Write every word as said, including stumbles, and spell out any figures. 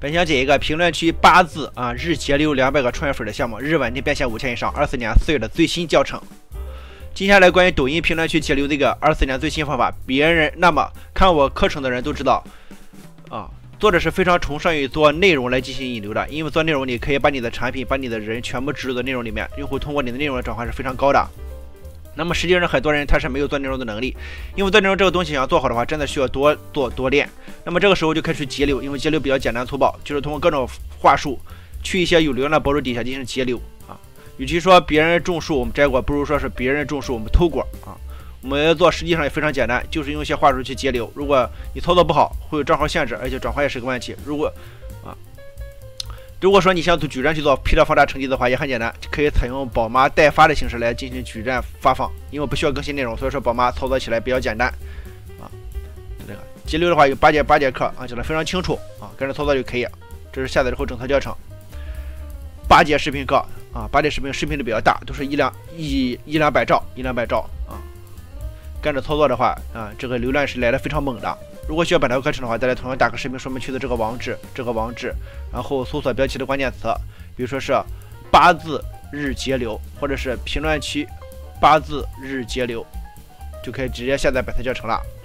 本想解一个评论区八字啊日节流两百个创业粉的项目，日稳定变现五千以上，二四年四月的最新教程。接下来关于抖音评论区节流这个二四年最新方法，别人那么看我课程的人都知道啊，作者是非常崇尚于做内容来进行引流的，因为做内容你可以把你的产品、把你的人全部植入到内容里面，用户通过你的内容的转化是非常高的。那么实际上很多人他是没有做内容的能力，因为做内容这个东西想要做好的话，真的需要多做多练。那么这个时候就开始节流，因为节流比较简单粗暴，就是通过各种话术去一些有流量的博主底下进行节流啊。与其说别人种树我们摘果，不如说是别人种树我们偷果啊。我们要做实际上也非常简单，就是用一些话术去节流。如果你操作不好，会有账号限制，而且转化也是个问题。如果啊。如果说你想矩阵去做批量放大成绩的话，也很简单，可以采用宝妈代发的形式来进行矩阵发放，因为不需要更新内容，所以说宝妈操作起来比较简单啊。这个节流的话有八节八节课啊，讲的非常清楚啊，跟着操作就可以。这是下载之后整套教程，八节视频课啊，八节视频视频都比较大，都是一两一一两百兆一两百兆啊，跟着操作的话啊，这个流量是来的非常猛的。如果需要本套课程的话，大家同样打开视频说明区的这个网址，这个网址，然后搜索标题的关键词，比如说是八字日节流，或者是评论区八字日节流，就可以直接下载本套教程了。